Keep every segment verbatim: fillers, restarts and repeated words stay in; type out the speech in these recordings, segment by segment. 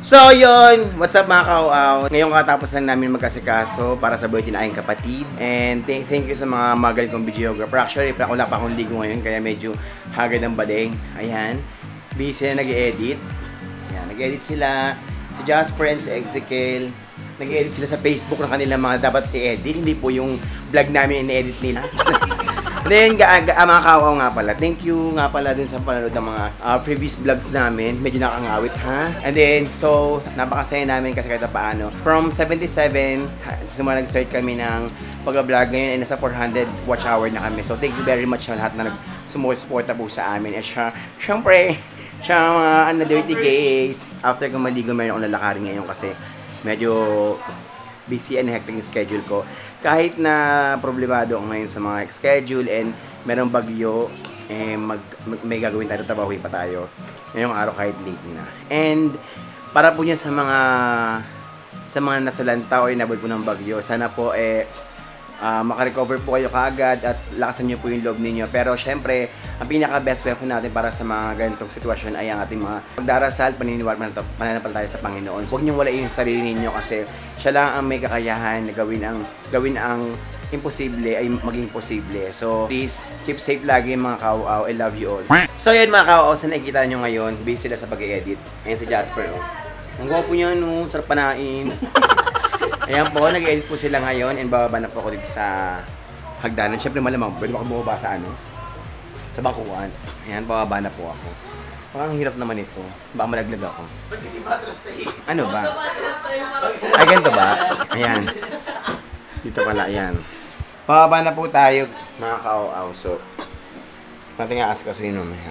So yun, what's up mga kauaw? Ngayong katapos lang namin magkasikaso para sa birthday na aking kapatid. And thank, thank you sa mga magaling kong videographer. Actually, wala pa akong ligo ngayon kaya medyo hagad ang bading. Ayan, busy na nag-edit. Ayan, nag-edit sila. Si Jasper and si Ezekiel. Nag-edit sila sa Facebook ng kanilang mga dapat i-edit. Hindi po yung vlog namin in-edit nila. Then, uh, mga kauaw nga pala, thank you nga pala dun sa panonood ng mga uh, previous vlogs namin. Medyo nakangawit ha. And then, so, napakasaya namin kasi kahit paano. From seventy-seven, simula nag-start kami ng pag-vlog ngayon ay nasa four hundred watch hour na kami. So, thank you very much sa lahat na nag-sumuporta po sa amin. At siya, syempre, siya mga uh, dirty gays. After kong maligo, meron akong lalakarin ngayon kasi medyo busy and hectic yung schedule ko. Kahit na problemado ako ngayon sa mga schedule and merong bagyo, eh, mag, mag, may gagawin tayo, tabahui pa tayo. Ngayong araw kahit late na. And para po niya sa mga sa mga nasalanta o inabot po ng bagyo, sana po eh uh, makarecover po kayo kaagad at lakasan niyo po yung loob ninyo. Pero syempre, ang pinaka-best weapon natin para sa mga ganitong sitwasyon ay ang ating mga pagdarasal, paniniwala, pananampalataya sa Panginoon. Huwag niyong walain yung sarili ninyo kasi siya lang ang may kakayahan na gawin ang, gawin ang imposible ay maging posible. So, please, keep safe lagi mga kauaw. I love you all. So, yun mga kauaw, sa nakikita nyo ngayon, busy sila sa pag-edit. Ayan si Jasper, oh. Ang gwapo niya, no? Sarap panain. Ayan po, nag-edit po sila ngayon and bababa na po ako dito sa hagdanan. Siyempre malamang, pwede ba ako bumaba sa ano? Sa bakuan. Ayan, bababa na po ako. Parang hirap naman ito. Baka malaglag ako. Ba't kasi matras tayo? Ano ba? Ay, ganito ba? Ayan. Dito pala, ayan. Bababa na po tayo, mga kauaw. So, natin nga askasuhin mamaya.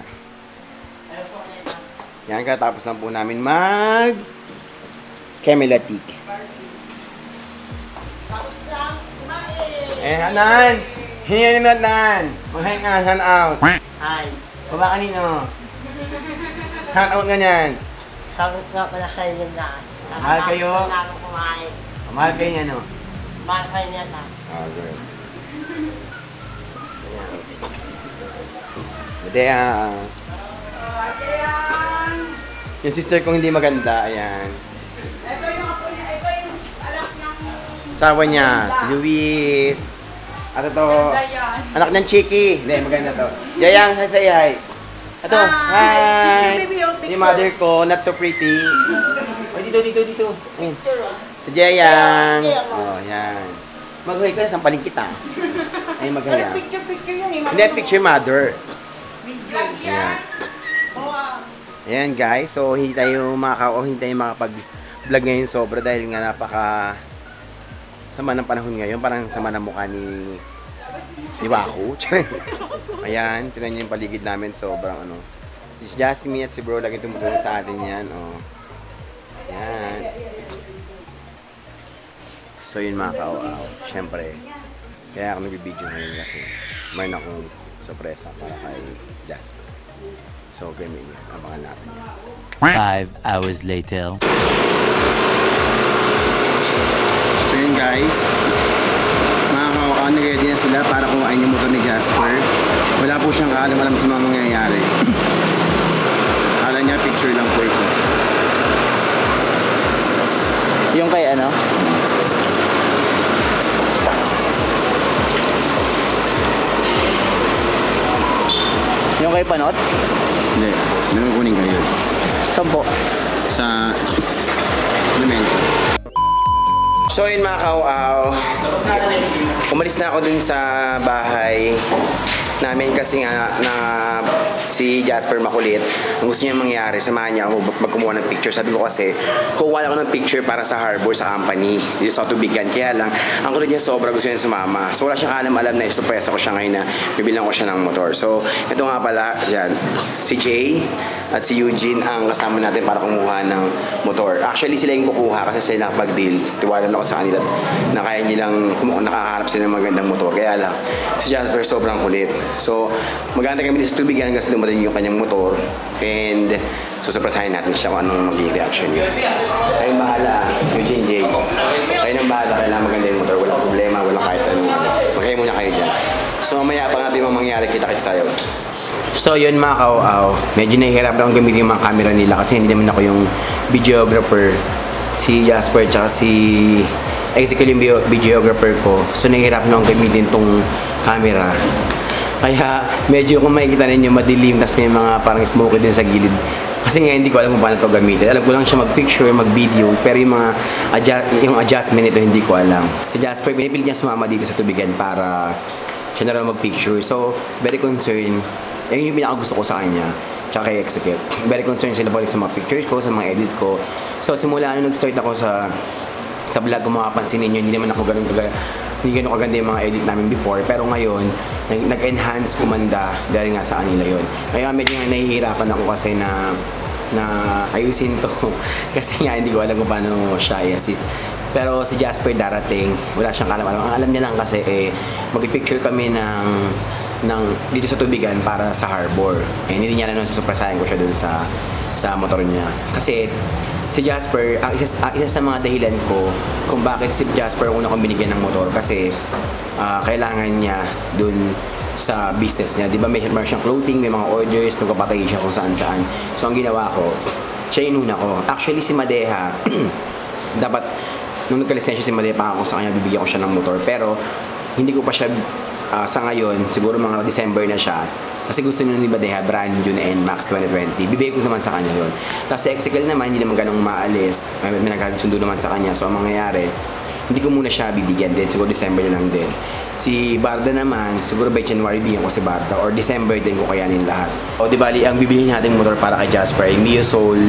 Yan, katapos lang po namin mag Kemelatik. Eh, Hanan! Hinyan nyo Nan! Mag-hang nga, hand out! Hi! Baba kanino? Hand out nga yan! Tapos nga pala sa inyo na. Mahal kayo? Nakakapag na kumain. Mahal kayo niya, no? Mahal kayo niya na. Ah, good. Ayan. Buti, ah. Yung sister kong hindi maganda, ayan. Ito yung apo niya, ito yung anak ng... Asawa niya, si Luis. At ito, anak ng Chiki. Hindi, maganda to. Jayang, say say hi. Ito, hi. Yung mother ko, not so pretty. Oh, dito, dito, dito. Ayun. Si Jayang. Oh, yan. Mag-hi ka, sampalin kita. Ay, mag-hi. Picture, picture yun eh. Hindi, picture mother. Video. Ayan. Ayan guys, so hindi tayo makaka- hindi tayo makapag-vlog ngayon sobra dahil nga napaka sama ng panahon ngayon, parang sama ng mukha ni ni Waku. Ayan, tingnan niyo yung paligid namin, sobrang ano. Si Jasmine at si Bro lagi tumutulong sa atin yan, oh. Ayan. So yun mga kauaw, syempre, kaya ako nag-video ngayon kasi mayroon akong sorpresa para kay Jasmine. So, gaming yun. Abangan natin yan. Five hours later. So yun guys. Mga kauaw, nag-ready na sila para kumain yung motor ni Jasper. Wala po siyang kaalam-alam sa mga mangyayari. Kala niya picture lang po ito. Yung kay ano? Yung kay Panot? Hindi. Meron kunin kayo. Tampo. Sa elemento. So yun mga kauaw, umalis na ako dun sa bahay namin kasi nga na si Jasper makulit. Ang gusto niya mangyari, samahan niya ako magkumuha ng picture. Sabi ko kasi, kuha ako ng picture para sa harbor, sa company, dito sa tubigan. Kaya lang, ang kulit niya sobra, gusto niya sumama. So wala siyang alam-alam na isurpresa ko siya ngayon na bibilang ko siya ng motor. So ito nga pala, yan, si Jay at si Eugene ang kasama natin para kumuha ng motor. Actually sila yung kukuha kasi sila nakapag-deal. Tiwala ako sa kanila na kaya nilang nakakaharap sila ng magandang motor. Kaya lang, si Jasper sobrang kulit. So mag-aantay kami sa tubigan hanggang sa dumating yung kanyang motor. And susurpresahin natin siya kung anong magiging reaction niya. Kayong bahala, Eugene, Jay. Kayo nang bahala, kailangan maganda yung motor. Walang problema, walang kahit ano. Magkaya muna kayo dyan. So mamaya pa natin yung mangyayari, kita-kita sa'yo. So yun mga kauaw, medyo nahihirap lang gamitin yung mga camera nila kasi hindi naman ako yung videographer. Si Jasper tsaka si Ezekiel yung videographer ko. So nahihirap lang gamitin tong camera. Kaya medyo kung makikita ninyo madilim, tapos may mga parang smoky din sa gilid. Kasi nga hindi ko alam kung paano ito gamitin. Alam ko lang siya mag-picture, mag-videos, pero yung mga adjust, yung adjustment nito hindi ko alam. Si Jasper, pinipilit niya sumama dito sa tubigan para siya na rin mag-picture. So, very concerned. Yan yung pinaka gusto ko sa kanya. Tsaka kay Execute. Very concerned sila pala sa mga pictures ko, sa mga edit ko. So, simula nung nag-start ako sa sa vlog, kung makapansin ninyo, hindi naman ako ganun kagaya. Hindi ganun kaganda yung mga edit namin before. Pero ngayon, nag-enhance kumanda dahil nga sa kanila yun. Kaya medyo nga nahihirapan ako kasi na na ayusin to. Kasi nga hindi ko alam kung paano siya i-assist. Pero si Jasper darating, wala siyang kalam-alam. Ang alam niya lang kasi eh, mag-picture kami ng ng dito sa tubigan para sa harbor. Eh, hindi niya lang susuprasahin ko siya dun sa sa motor niya. Kasi si Jasper, ang isa, ang isa sa mga dahilan ko kung bakit si Jasper una kong binigyan ng motor kasi uh, kailangan niya dun sa business niya. Di ba may siyang clothing, may mga orders, nagpapatay siya kung saan saan. So ang ginawa ko, siya inuna ko. Actually si Madeha, dapat nung nagka-lisensya si Madeha pa ako sa kanya, bibigyan ko siya ng motor. Pero hindi ko pa siya uh, sa ngayon, siguro mga December na siya. Kasi gusto nyo ni Madeha, brand new na N MAX twenty twenty. Bibigay ko naman sa kanya yun. Tapos si Ezekiel naman, hindi naman ganong maalis. May, may nagkasundo naman sa kanya. So ang mangyayari, hindi ko muna siya bibigyan din. Siguro December na lang din. Si Barda naman, siguro by January bigyan ko si Barda. Or December din ko kayanin lahat. O di bali, ang bibili natin motor para kay Jasper ay Mio Soul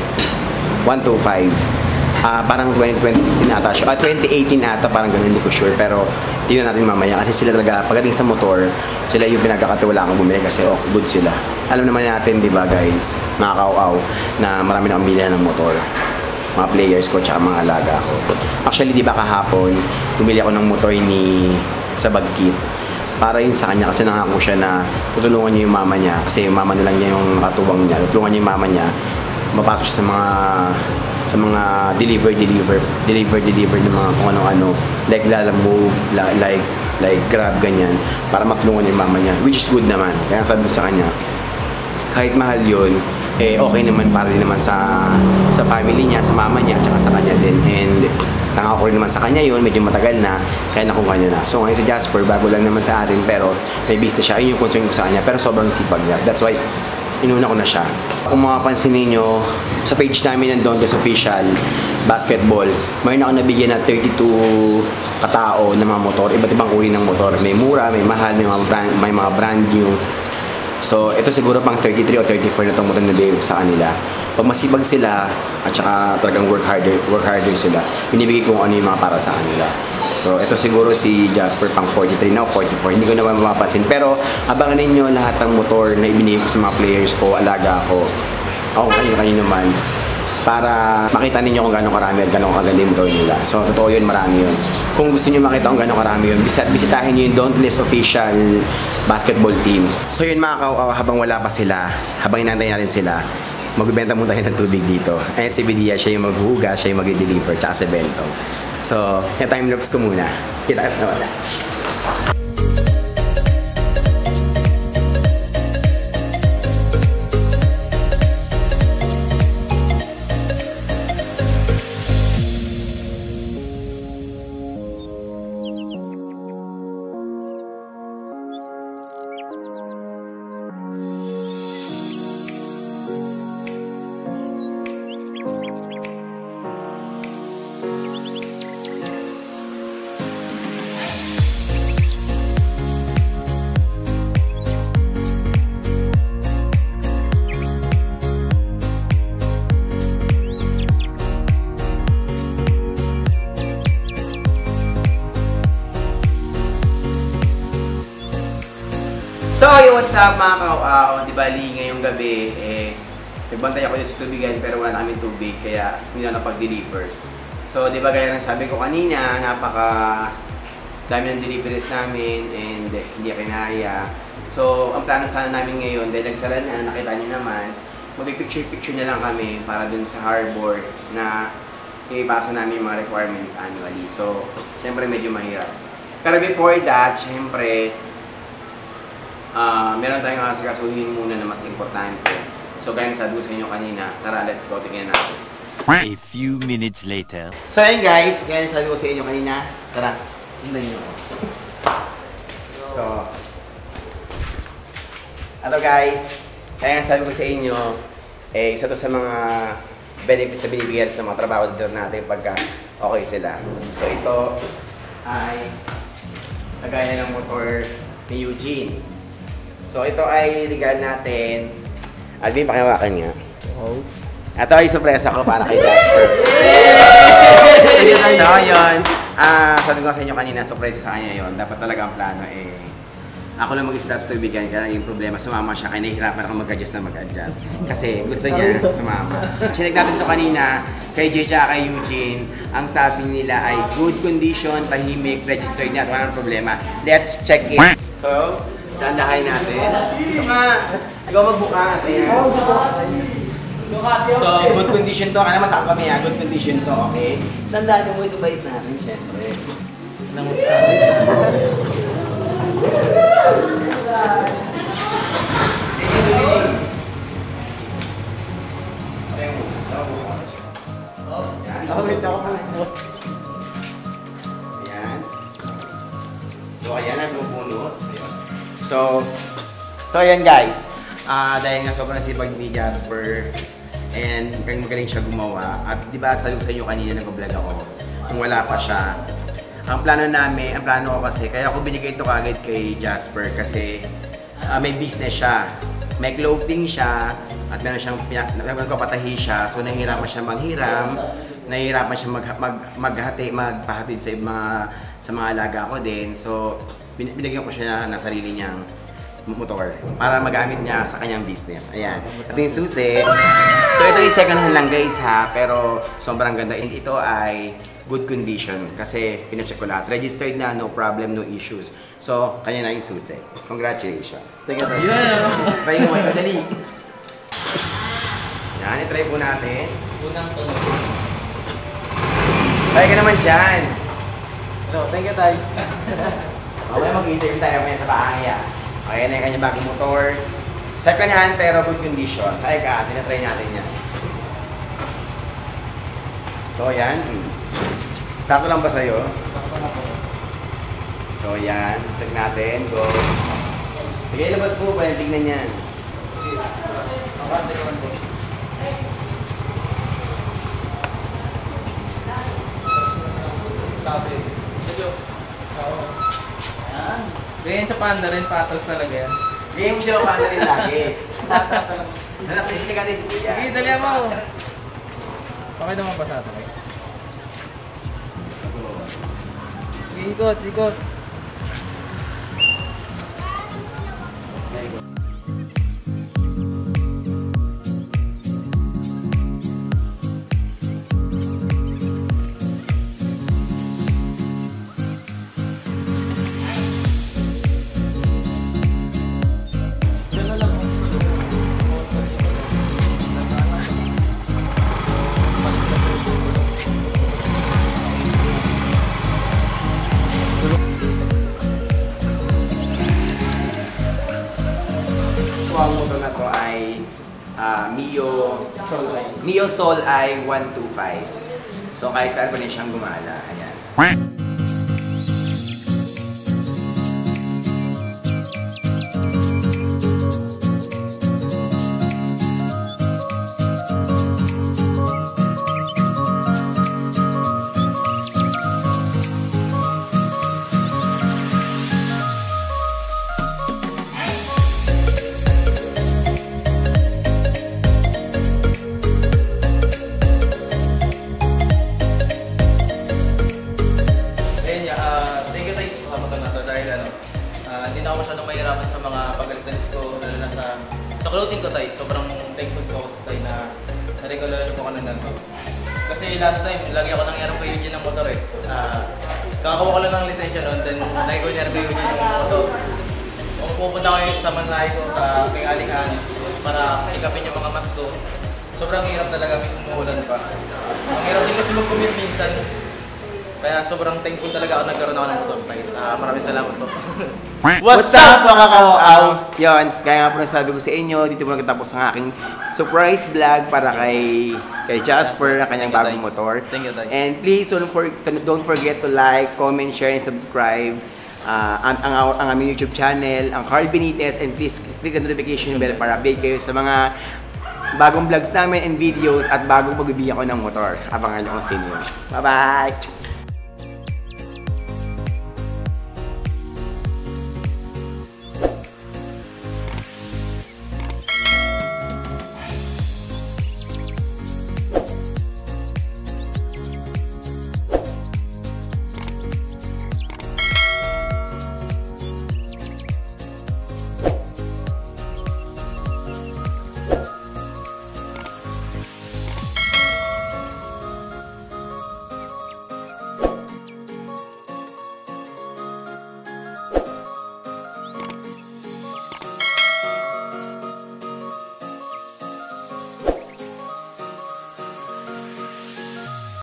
one twenty-five. Uh, parang twenty sixteen ata siya. Ah, twenty eighteen ata, parang ganun, hindi ko sure. Pero tingnan natin mamaya kasi sila talaga, pagdating sa motor, sila yung pinagkakatiwala akong bumili kasi oh, good sila. Alam naman natin, di ba guys, mga kauaw, na marami na akong bilihan ng motor. Mga players ko, tsaka mga alaga ko. Actually, di ba kahapon, bumili ako ng motor ni sa Bagkit. Para yun sa kanya kasi nangako siya na tutulungan niya yung mama niya kasi yung mama na lang niya yung nakatuwang niya. Tutulungan niya yung mama niya, mapasok siya sa mga sa mga deliver deliver deliver deliver ng mga kung ano-ano like Lala Move, like like Grab, ganyan para matulungan yung mama niya, which is good naman. Kaya sabi ko sa kanya, kahit mahal yun, eh okay naman para din naman sa sa family niya, sa mama niya, tsaka sa kanya din. And nangako rin naman sa kanya yun, medyo matagal na, kaya nakuha niya na. So ngayon si Jasper, bago lang naman sa atin, pero may business siya, ayun yung concern ko sa kanya, pero sobrang sipag niya. That's why inuna ko na siya. Kung makapansin ninyo, sa page namin ng Dondos Official Basketball, mayroon ako nabigyan na thirty-two katao ng mga motor, iba't ibang uri ng motor. May mura, may mahal, may mga brand, may mga brand new. So, ito siguro pang thirty-three o thirty-four na itong motor na bigay ko sa kanila. Pag masibag sila, at saka talagang work harder, work harder sila, binibigay ko kung ano yung mga para sa kanila. So, ito siguro si Jasper pang forty-three na o forty-four. Hindi ko naman mapapansin. Pero, abangan ninyo lahat ng motor na ibinigay ko sa mga players ko, alaga ko, ako kanino-kanino man, para makita ninyo kung gano'ng karami at gano'ng kaganda yung motor nila. So, totoo yun, marami yun. Kung gusto niyo makita kung gano'ng karami yun, bisitahin niyo yung Dauntless Official Basketball Team. So, yun mga kauaw, habang wala pa sila, habang inantay natin sila, magbibenta muna tayo ng tubig dito. Ayan si Bidia, siya yung maghuhugas, siya yung mag-deliver, tsaka si Bento. So, yung time-lapse ko muna. Kita ka sa wala. So, yo, what's up mga kauaw? Di bali, ngayong gabi, eh, nagbantay ako dito sa tubigan pero wala na kaming tubig, kaya hindi na napag-deliver. So, di ba gaya ng sabi ko kanina, napaka dami ng deliveries namin and eh, hindi kinaya. So, ang plano sana namin ngayon, dahil nagsara na, nakita niyo naman, mag-picture-picture na lang kami para dun sa harbor na ipasa namin yung mga requirements annually. So, syempre medyo mahirap. Pero before that, syempre, uh, meron tayong asikasuhin muna na mas importante. So gaya ng sabi ko sa inyo kanina, tara, let's go, tingnan natin. A few minutes later. So ayun guys, gaya ng sabi ko sa inyo kanina, tara, tingnan nyo. So, ano guys, kaya sabi ko sa inyo, eh, isa to sa mga benefits na binibigyan sa mga trabaho dito natin pagka okay sila. So ito ay kagaya ng motor ni Eugene. So ito ay legal natin. Alvin, pakihawakan niya. Oh. Ito ay sorpresa ko para kay Jasper. So yun, ah, sabi ko sa inyo kanina, surprise sa kanya yun. Dapat talaga ang plano eh. Ako lang mag-isda sa tubigan, kaya yung problema, sumama siya, kaya nahihirapan ako mag-adjust na mag-adjust. Kasi gusto niya sumama. Chinek natin ito kanina, kay Jay at kay Eugene, ang sabi nila ay good condition, tahimik, registered niya, at walang problema. Let's check it. So, dandahin natin. Ito nga, ikaw magbukas. Ayan. So, good condition to. Kaya masakit kami ha, good condition to, okay? Dandahin mo yung subayis natin, syempre. Ayan. So, ayan, nagbubunot. So, so ayan guys. Uh, dahil nga sobrang sipag ni Jasper and magaling siya gumawa. At di ba sabi ko sa inyo kanina nag-vlog ako, kung wala pa siya. Ang plano namin, ang plano ko kasi, kaya ako binigay ito kagad kay Jasper kasi uh, may business siya. May clothing siya at meron siyang nagpapatahi siya. So nahihirapan siya manghiram, nahihirapan siya mag, mag, maghati, magpahatid sa mga sa mga alaga ko din. So binigyan ko siya na, na sarili niyang motor para magamit niya sa kanyang business. Ayan. Ito yung susi. So ito yung second hand lang guys ha, pero sobrang ganda. And ito ay good condition kasi pinacheck ko lahat. Registered na, no problem, no issues. So, kanya na yung susi. Congratulations. Thank you. Yeah. Try mo ito, dali. Yan, itry po natin. Unang tunog. Try ka naman dyan. So, thank you, Tay. Okay, mag-interview tayo ngayon sa bahay. Okay, na yung kanyang bagong motor. Second hand pero good condition. Say ka, tinatry natin yan. So, yan. Sakto lang ba sa'yo? So, yan. Check natin. Go. Sige, ilabas mo pa. Tignan yan. Ganyan sa panda rin, patos talaga yan. Bigyan mo siya paano rin lagi. Anak, hindi ka rin si Kuya. Sige, dali mo. Okay naman ba sa atin, guys? Ikot, ikot. Ang motor na to ay uh, Mio Soul Mio Soul I one two five. So kahit saan pa rin siyang gumala. Ayan. Hindi na ako masyadong mahirapan sa mga pag-alisalis ko, lalo na sa, sa clothing ko tayo. Sobrang thankful ko ako sa tayo na na-regular ko ka ng ganito. Kasi last time, lagi ako nangyarap kay Eugene ng motor eh. Uh, kakakuha ko lang ng lisensya noon, then nag-nangyarap kay Eugene ng motor. Kung pupunta ko sa manlahe ko sa kay Alihan para ikapin yung mga mask ko, sobrang hirap talaga, may sumuulan pa. Ang hirap din kasi mag-commute minsan. Kaya sobrang thankful talaga ako nagkaroon ako ng motor tayo. Uh, maraming salamat po. What's up mga kauaw? Yun, gaya nga po nasabi ko sa inyo, dito po nagtatapos ang aking surprise vlog para kay kay Jasper na kanyang Thank you, bagong Tay. motor. Thank you, Tay. And please don't, for, don't forget to like, comment, share, and subscribe uh, ang, ang, ang aming YouTube channel, ang Carl Benitez, and please click the notification bell para update kayo sa mga bagong vlogs namin and videos at bagong pagbibigyan ko ng motor. Abangan nyo kung sino yun. Bye-bye!